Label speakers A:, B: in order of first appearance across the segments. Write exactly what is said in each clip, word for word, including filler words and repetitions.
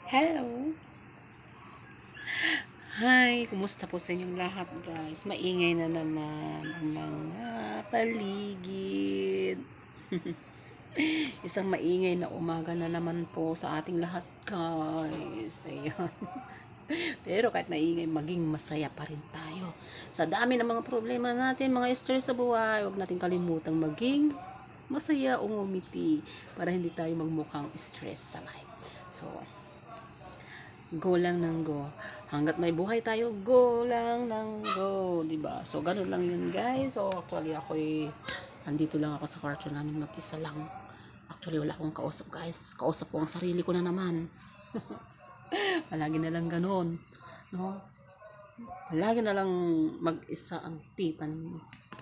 A: Hello! Hi! Kumusta po sa inyong lahat guys? Maingay na naman ang mga paligid. Isang maingay na umaga na naman po sa ating lahat guys. Ayan. Pero kahit maingay, maging masaya pa rin tayo. Sa dami ng mga problema natin, mga stress sa buhay, huwag natin kalimutang maging masaya o ngumiti para hindi tayo magmukhang stress sa life. So, go lang ng go. Hanggat may buhay tayo, go lang ng go, 'di ba? So ganun lang 'yun, guys. So actually ako eh andito lang ako sa kwarto namin mag-isa lang. Actually wala akong kausap, guys. Kausap ko ang sarili ko na naman. Palagi na lang ganoon, no? Palagi na lang mag-isa ang tita ninyo.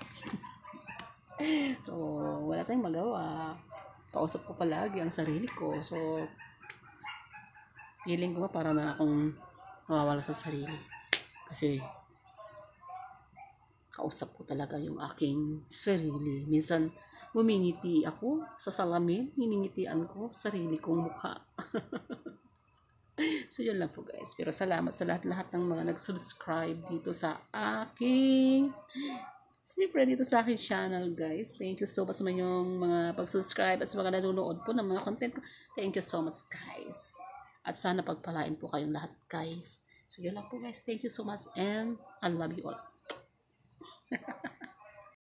A: So wala tayong magawa. Kausap ko palagi ang sarili ko. So feeling ko para na akong nawawala sa sarili. Kasi kausap ko talaga yung aking sarili. Minsan ngumingiti ako sa salamin, hiningitian ko sarili kong mukha. So yun lang po guys. Pero salamat sa lahat-lahat ng mga nag-subscribe dito sa aking siyempre dito sa aking channel guys. Thank you so much sa inyong mga pag-subscribe at sa mga nanonood po ng mga content ko. Thank you so much guys. At sana pagpalain po kayong lahat guys. So yun lang po guys. Thank you so much and I love you all.